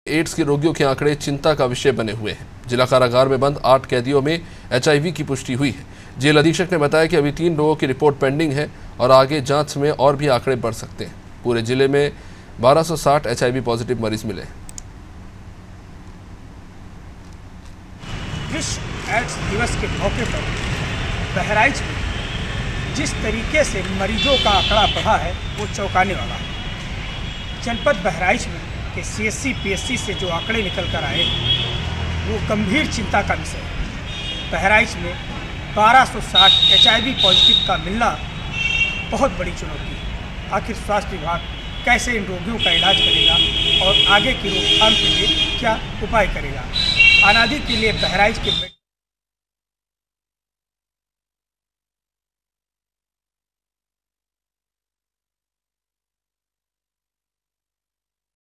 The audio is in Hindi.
एड्स के रोगियों के आंकड़े चिंता का विषय बने हुए हैं। जिला कारागार में बंद 8 कैदियों में HIV की पुष्टि हुई है। जेल अधीक्षक ने बताया कि अभी 3 लोगों की रिपोर्ट पेंडिंग है और आगे जांच में और भी आंकड़े बढ़ सकते हैं। पूरे जिले में 1260 HIV पॉजिटिव मरीज मिले हैं। विश्व एड्स दिवस के मौके पर बहराइच में जिस तरीके से मरीजों का आंकड़ा बढ़ा है वो चौंकाने वाला है। जनपद बहराइच में के CSC PSC से जो आंकड़े निकल कर आए वो गंभीर चिंता का विषय है। बहराइच में 1260 HIV पॉजिटिव का मिलना बहुत बड़ी चुनौती है। आखिर स्वास्थ्य विभाग कैसे इन रोगियों का इलाज करेगा और आगे की रोकथाम के लिए क्या उपाय करेगा? अनादि के लिए बहराइच के